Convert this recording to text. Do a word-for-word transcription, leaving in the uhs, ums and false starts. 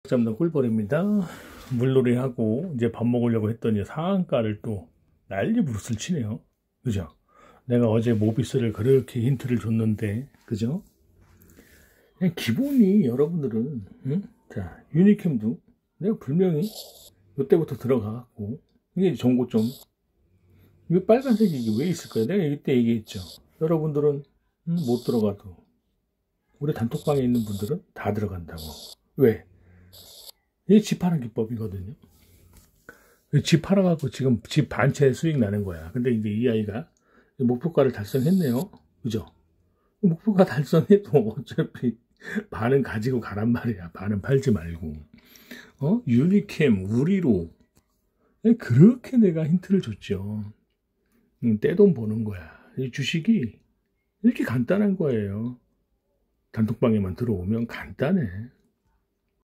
잡는 꿀벌입니다. 물놀이하고 이제 밥 먹으려고 했더니 상한가를 또 난리 부르스를 치네요. 그죠? 내가 어제 모비스를 그렇게 힌트를 줬는데, 그죠? 그냥 기본이 여러분들은, 응? 자, 유니캠도 내가 분명히 이때부터 들어가고, 이게 정고점. 이게 빨간색이 이게 왜 있을까요? 내가 이때 얘기했죠. 여러분들은 음, 못 들어가도 우리 단톡방에 있는 분들은 다 들어간다고. 왜? 이게 집 하는 기법이거든요. 집 팔아갖고 지금 집 반 채 수익 나는 거야. 근데 이제 이 아이가 목표가를 달성했네요. 그죠? 목표가 달성해도 어차피 반은 가지고 가란 말이야. 반은 팔지 말고. 어? 유니캠, 우리로. 그렇게 내가 힌트를 줬죠. 떼돈 버는 거야. 이 주식이 이렇게 간단한 거예요. 단톡방에만 들어오면 간단해.